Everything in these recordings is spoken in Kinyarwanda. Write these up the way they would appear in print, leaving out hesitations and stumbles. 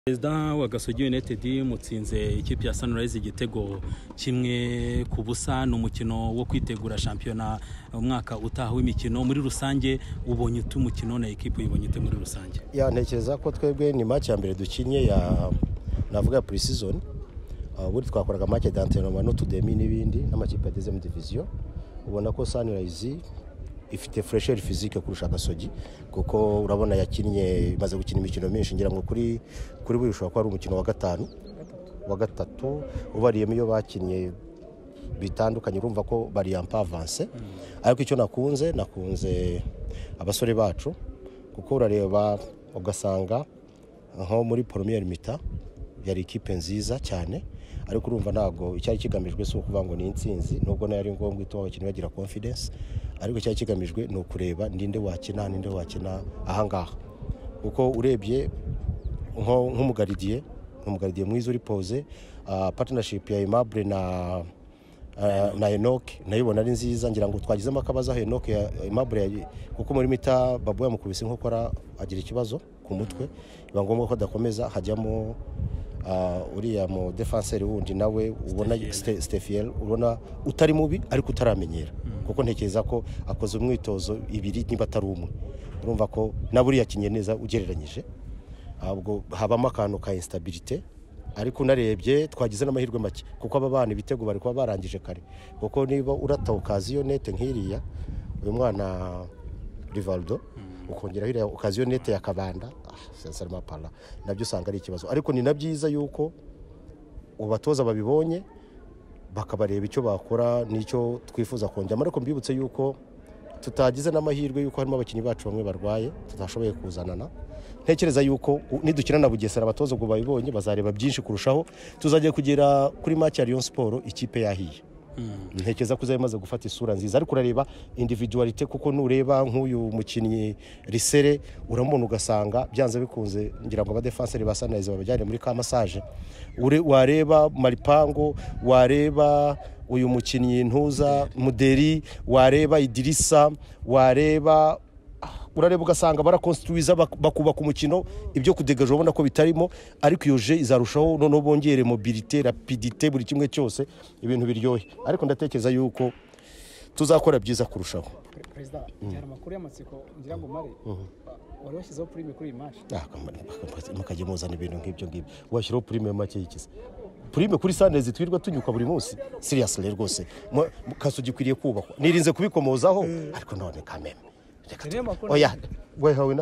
Perezida wa Gasogi United mutsinze ikipe ya Sunrise igitego kimwe ku busa n'umukino wo kwitegura shampiyona umwaka utaha w'imikino muri rusange ubonye utumukino na equipe yibonye ite muri rusange. Ya ntekereza ko twebwe ni match ya mbere dukinye ya navuga pre-season. Buri twakoraga match d'entraînement no tudemi n'ibindi n'amakipe ya deuxième division. Ubona ko Sunrise ifite fresher physique kurusha Gasogi kuko urabona yakinnye maze gukina imikino myinshi ngira ngo kuri buri ushobora ko ari umukino wa gatatu ubariyemo iyo bakinnye bitandukanye urumva ko bari un peu avancé ariko icyo nakunze abasore bacu kuko urareba ugasanga nko muri première mi-temps yari ikipe nziza cyane ariko urumva ntago icyari kigamijwe so kuvuga ngo ni intsinzi nubwo nayo ari ngombwa itwa abakinnyi bagira confidence ariko cyari kigamijwe no kureba ninde wakina ahangaha uko urebye nk'umugaridiye mwiza uri pose partnership ya Aimable na Enoch nayibona ari nziza ngira ngo twagizemo akabaza Enoch ya Aimable kuko muri mita babu yamukubise nko kora agira ikibazo ku mutwe biba ngombwa ko dakomeza hajyamo uriya mu defenseur wundi nawe ubona Stefiel ubona utari mubi ariko utaramenyera kuko ntekereza ko akoze umwitozo ibiri niba atari umwe urumva ko naburi yakinye neza ugereranyije ahubwo habamo akantu ka instabilité ariko narebye twagize n'amahirwe make kuko aba bana ibitego bari kuba barangije kare kuko niba urata occasion nette nkiriya uyu mwana Rivaldo ukongera hiriya occasion nette yakabanda sincèrement parla nabyo usanga ari ikibazo ariko ni nabyiza yuko ubatoza babibonye bakabareba icyo bakora nicyo twifuza kongera ariko mbibutse yuko tutagize n'amahirwe yuko harimo abakinnyi bacu bamwe barwaye tutashoboye kuzanana ntekereza yuko nidukina na Bugesera abatoza ubwo babibonye bazareba byinshi kurushaho tuzagiye kugera kuri match ya Rayon Sport ikipe yahiye ntekereza ko uzayemaze gufata isura nziza ariko urareba individualite kuko nureba nk'uyu mukinnyi Risere uramubona ugasanga byanze bikunze ngira ngo abadefenseur basanaize babajyane muri ka massage wareba Maripango wareba uyu mukinnyi Ntuza Muderi wareba Idirisa wareba urareba ugasanga barakonstruiza bakubaka umukino ibyo kudegaje ubona ko bitarimo ariko iyo je izarushaho none bongere mobilité rapidité buri kimwe cyose ibintu biryohe ariko ndatekereza yuko tuzakora byiza kurushaho. Perezida cyane makuru y'amatsiko ngira ngo mare wari washyizeho prime kuri iyi match mukajye muzana ibintu nk'ibyo washyiraho prime make yikiza prime kuri Sunrise twirwa tunyuka buri munsi seriously rwose Gasogi kwiriye kubakwa nirinze kubikomozaho ariko none kameme oya wehawe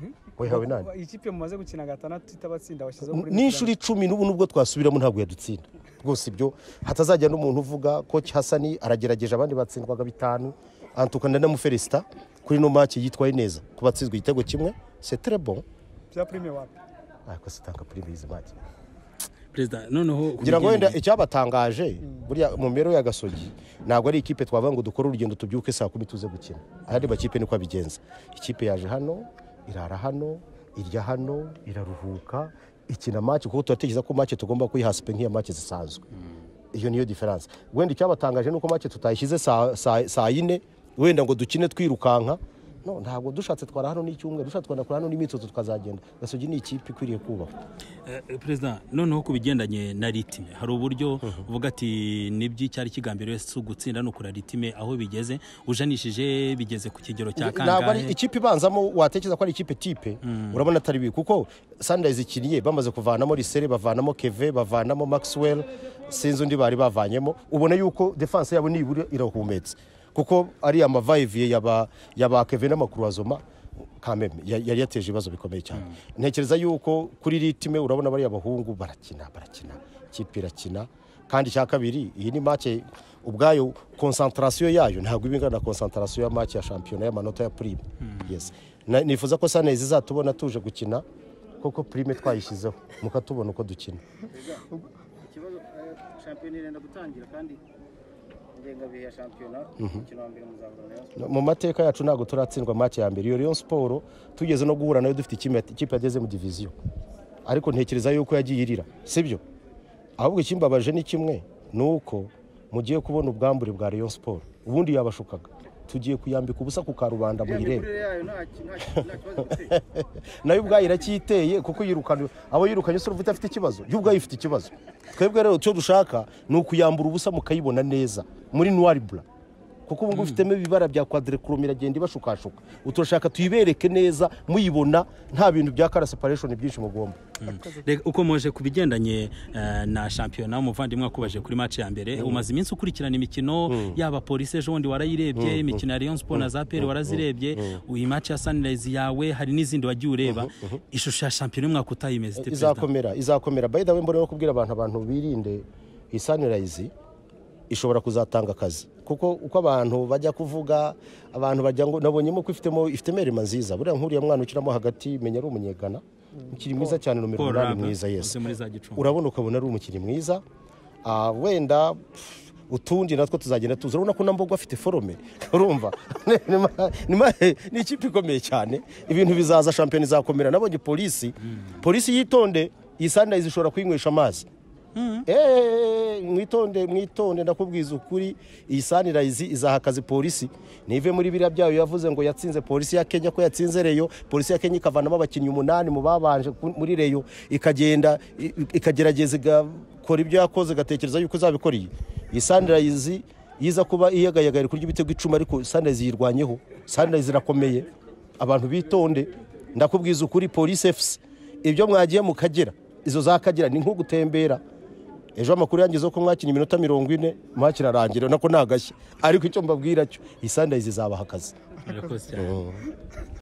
nani ikipe mumaze gukina gatandatu itabatsinda washizeho kuri n'inshuri 10 n'ubu nubwo twasubiramo ntabwo yadutsinda rwose ibyo hatazajya n'umuntu uvuga ko Hassan aragerageje abandi batsindwaga 5 antukana na Muferista kuri no match yitwaye neza kubatsinzwe igitego kimwe c'est très bon bya prime wapi ariko sitanga prime izi match Perezida noneho ngira ngo wenda icyabatangaje buriya mu mbero ya Gasogi ntabwo ari ikipe twavuga ngo dukora urugendo tubyuke saa 10 tuze gukina ahandi bakipe niko abigenza ikipe yaje hano irara hano irya hano iraruhuka ikina match kuko turatekereza ko match tugomba kuyihasipe nk'iya match zisanzwe iyo niyo difference wenda icyabatangaje nuko match tutayishyize saa 4 wenda ngo dukine twirukanka no ntabwo dushatse twara hano n'icyumwe dushatse twanakora hano n'imitozo tukazagenda Gasogi ni ikipe ikwiriye kubaho. Perezida noneho kubigendanye na ritime hari uburyo uvuga ati nibyi cyari kigambiriwe su gutsinda no kura ritime aho bigeze ujanishije bigeze ku kigero cya kangahe ntabwo ari ikipe ibanzamo watekereza ko ari ikipe type urabona atari bi kuko Sunrise ikiniye bamaze kuvanamo Risere bavanamo Keve bavanamo Maxwell sinzi undi bari bavanyemo ubona yuko defense yabo niburi irahumetse kuko ari amavayiviye yaba Kevin n'amakurwazoma kameme yari yateje ibibazo bikomeye cyane ntekereza yuko kuri ritime urabona bari abahungu barakina ikipe irakina kandi cya kabiri iyi ni match ubwayo concentration yayo ntabwo ibingana concentration ya match ya shampiyona y'amanota ya prime yes nifuza ko Sunrise izatubona tuje gukina koko prime twayishizeho mukatubona uko dukina ikibazo shampiyona irenda gutangira kandi ngengabihe ya shampiyona umukino wa mbere muzahura mu mateka yacu ntago turatsindwa match ya mbere iyo Rayon Sport tugeze no guhura nayo dufite ikipe yageze mu division ariko ntekereza yuko yagiye irira sibyo ahubwo ikimbabaje ni kimwe nuko mugiye kubona ubwambure bwa Rayon Sport ubundi yabashukaga tugiye kuyambika ubusa ku karubanda muyirebe nayo ubwayo iracyiteye kuko yirukana abo yirukanye se ufite afite ikibazo yo ubwayo ifite ikibazo twebwe rero cyo dushaka ni ukuyambura ubusa mukayibona neza muri noir blanc kuko ubu ngufitemo ibibara bya quadrichrome iragenda ibashukashuka uturashaka tuyibereke neza muyibona nta bintu bya color separation byinshi mugomba uko moje kubigendanye na championnat umuvandimwe akubaje kuri match ya mbere umaze iminsi ukurikirana imikino yaba police ejo wundi warayirebye imikino ya Rayon Sport na Zaperi warazirebye uyi match ya Sunrise yawe hari n'izindi wagiye ureba ishusho ya championnat umwaka utayimeze izakomera by the way mbona no kubwira abantu birinde Sunrise ishobora kuzatanga akazi kuko uko abantu bajya kuvuga abantu bajya ngo nabonyemo ko ifitemo erema nziza buriya nkuriya mwana ukiramo hagati menya ari umunyegana ukiri mwiza cyane numero 8 mwiza yes urabona ukabona ari umukiri mwiza wenda utundi natwo tuzagenda tuza urabona ko nambogo afite forome urumva ni ikipe ikomeye cyane ibintu bizaza champion izakomera nabonye polisi yitonde Sunrise ishobora kwinywesha amazi mwitonde ndakubwiza ukuri iyi Sunrise izahakaza polisi nive muri biriya byayo yavuze ngo yatsinze polisi ya Kenya ko yatsinze Rayon polisi ya Kenya ikavanamo abakinnyi 8 mu babanje muri Rayon ikagenda ikagerageza igakora ibyo yakoze gatekereza yuko uzabikora iyi Sunrise yiza kuba iyagayagaye kurya ibitego 10 ariko Sunrise yirwanyeho Sunrise irakomeye abantu bitonde ndakubwiza ukuri polisi FC ibyo mwagiye mukagera izo zakagera ni nko gutembera ejo amakuru yangize ko mwakinnye iminota 40 match irarangira nako nagashye ariko icyo mbabwira cyo Sunrise izabaha akazi